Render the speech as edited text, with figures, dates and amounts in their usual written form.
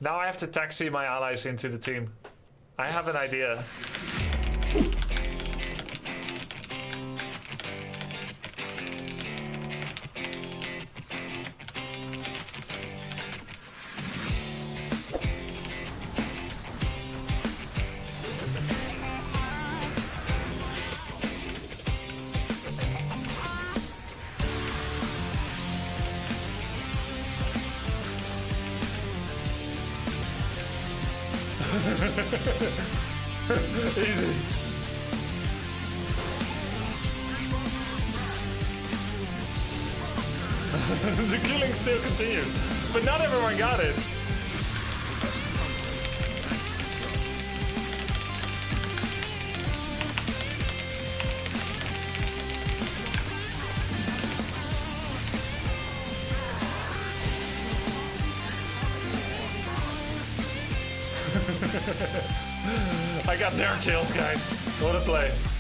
Now I have to taxi my allies into the team. I have an idea. Easy. The killing still continues, but not everyone got it. I got their kills, guys. What a play.